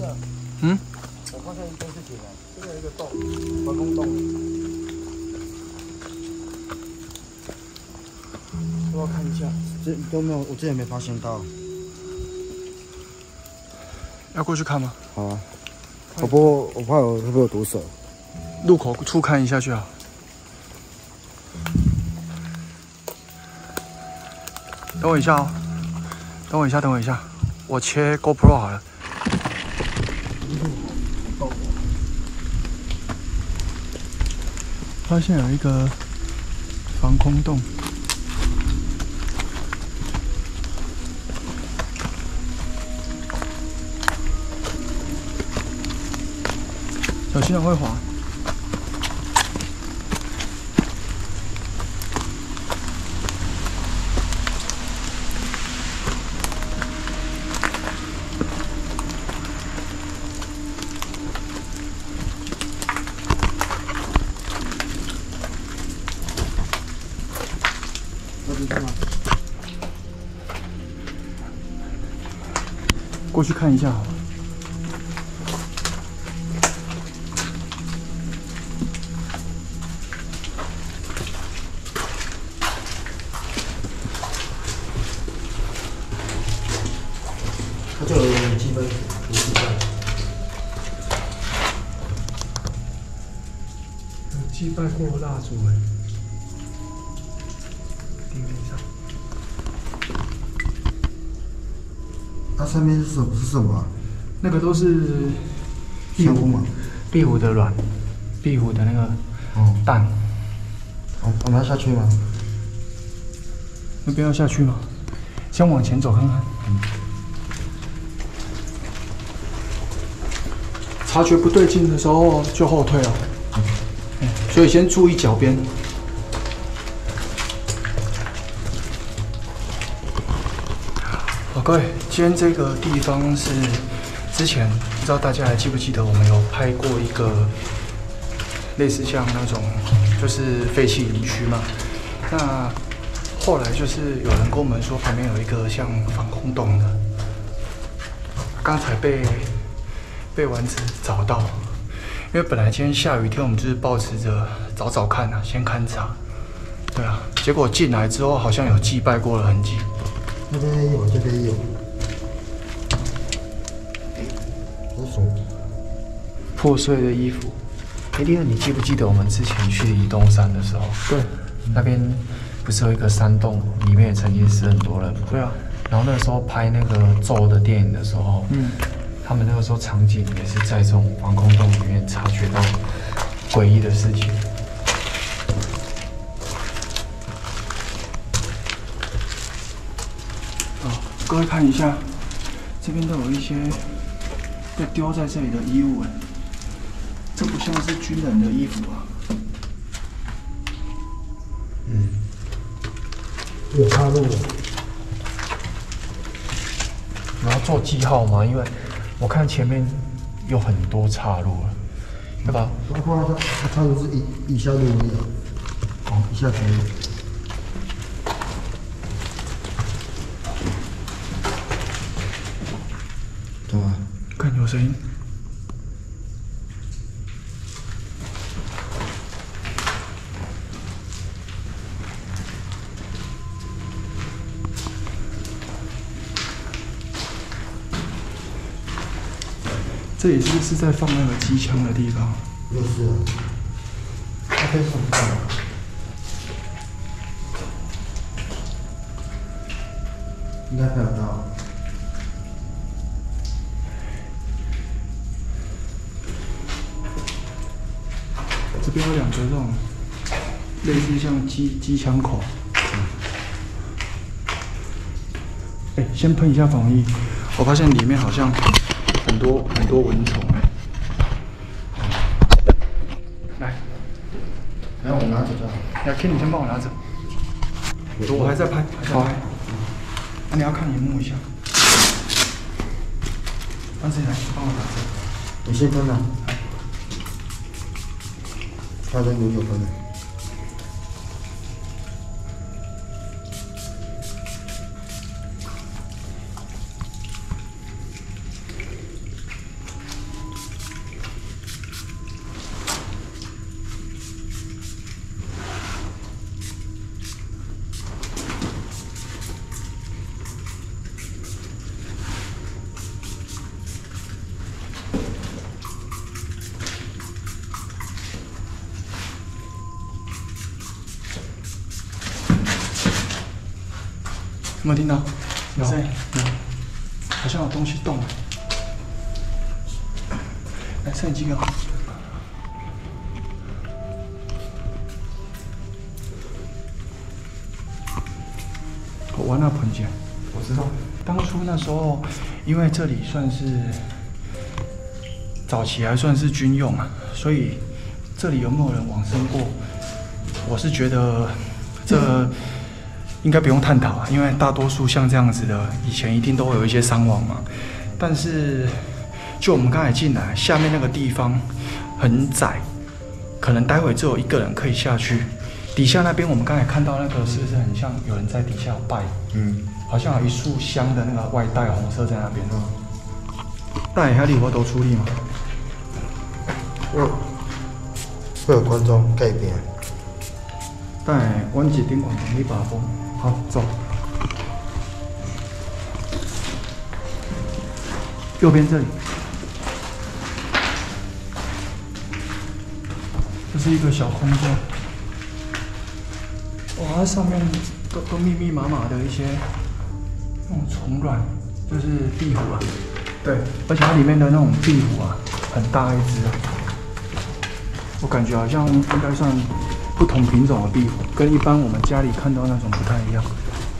下。 嗯？ 我发现一件事情啊，这边有一个洞，防空洞。我要看一下，这都没有，我之前没发现到。 要过去看吗？ 好啊。我怕我会不会有毒蛇？ 入口处看一下去啊。等我一下哦，等我一下，我切 GoPro 好了。发现有一个防空洞，小心会滑。过去看一下好了。 它就有基本图示在。 有祭拜过蜡烛哎，地面上。 它上面是什么啊？ 那个都是香菇嘛， 壁虎的卵，壁虎的那个蛋。 我们要下去吗？ 那边要下去吗？先往前走看看。察觉不对劲的时候就后退了。所以先注意脚边。好，各位，今天这个地方是之前不知道大家还记不记得，我们有拍过一个类似像那种就是废弃营区嘛。那后来就是有人跟我们说旁边有一个像防空洞的，刚才被丸子找到。因为本来今天下雨天，我们就是抱持着找找看啊，先勘察。对啊，结果进来之后好像有祭拜过的痕迹。 那边也有，这边也有。我手破碎的衣服。第二，你记不记得我们之前去移动山的时候？对。那边不是有一个山洞，里面也曾经死很多人吗？对啊。然后那时候拍那个咒的电影的时候，他们那个时候场景也是在这种防空洞里面察觉到诡异的事情。好，各位看一下，这边都有一些被丢在这里的衣物，这不像是军人的衣服啊。 有插入的。 然后做记号嘛，因为我看前面有很多岔路了，对吧？ 它插入是一下路而已。哦，一下可以。对吧？ 看有声音。这里是不是在放那个机枪的地方？ 又是啊。它可以什么放？应该看得到。 这边有两个这种类似像机枪口。先喷一下防疫。我发现里面好像很多蚊虫来， 来，我拿着就好。 来 ，Ken， 你先帮我拿着。我还在拍，好。那你要看荧幕一下。帮谁来？帮我拿着。 你先喷啊。他的有喷的。 没有听到？ 有声音，好像有东西动了。来，摄影机给我。我玩那盆景， 我知道。 当初那时候，因为这里算是早期还算是军用啊，所以这里有没有人往生过？我是觉得这应该不用探讨啊，因为大多数像这样子的，以前一定都会有一些伤亡嘛。但是就我们刚才进来，下面那个地方很窄，可能待会只有一个人可以下去。底下那边我们刚才看到那个，是不是很像有人在底下拜？好像有一束香的那个外带红色在那边。带下里我都处理嘛。 会有观众改变。 带关节顶广场一把风。好，走。右边这里，这是一个小空间。哇，它上面都密密麻麻的一些那种虫卵，就是壁虎啊。对，而且它里面的那种壁虎啊，很大一只啊。我感觉好像应该算不同品种的壁虎，跟一般我们家里看到那种不太一样。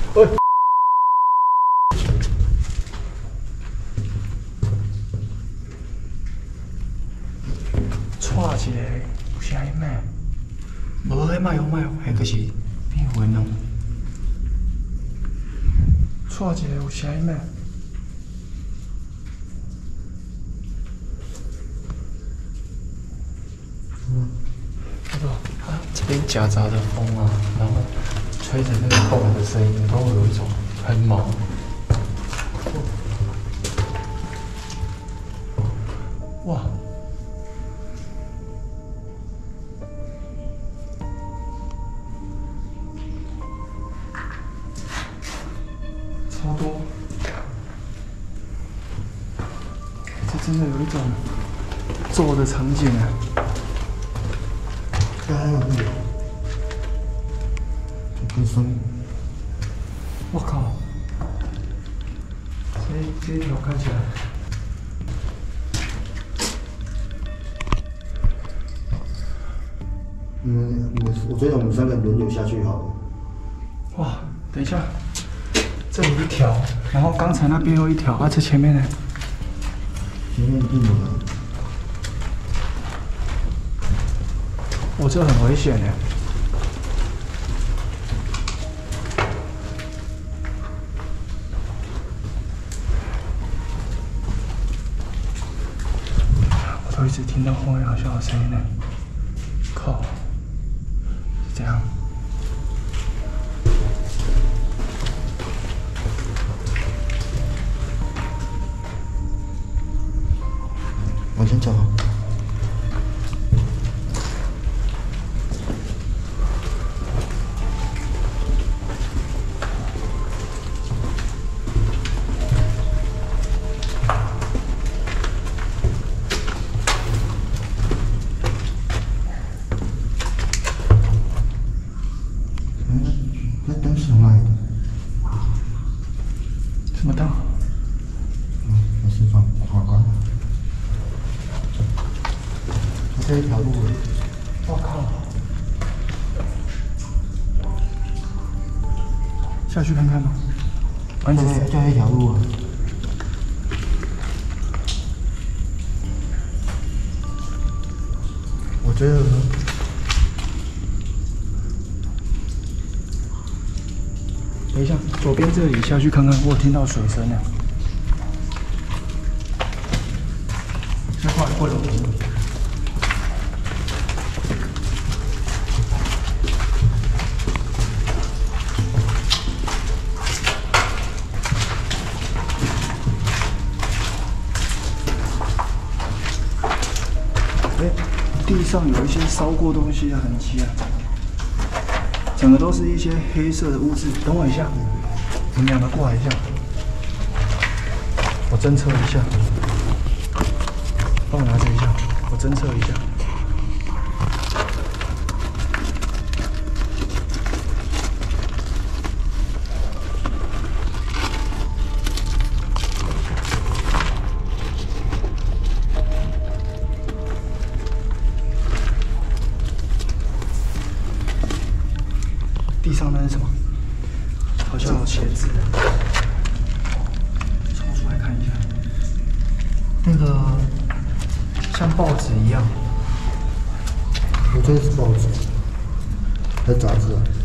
错一个，有啥物咩？无迄卖哦，迄个是壁虎的卵。错一个有啥物咩？ 这边夹杂着风啊，然后吹着那个动的声音，都会有一种很猛。 哇！超多！这真的有一种咒的场景啊！ 这还有那个，跟声。 我靠！这一条看起来， 我觉得我们3个轮流下去好了。 哇！等一下，这里一条，然后刚才那边又一条，啊，这前面呢？ 前面一定有人。 我这很危险耶！我都一直听到后面好像有声音呢。靠！是这样。 往前走。那灯是哪里的？ 什么灯？ 那是放花冠。这一条路， 我靠！下去看看吗？ 就一条路啊。我觉得。 等一下，左边这里下去看看，我有听到水声呢。先过楼梯。地上有一些烧过东西的痕迹啊。整个都是一些黑色的污渍。等我一下，你们2个过来一下，我侦测一下，帮我拿着一下，我侦测一下。 像报纸一样。 我这是报纸，还是杂志啊？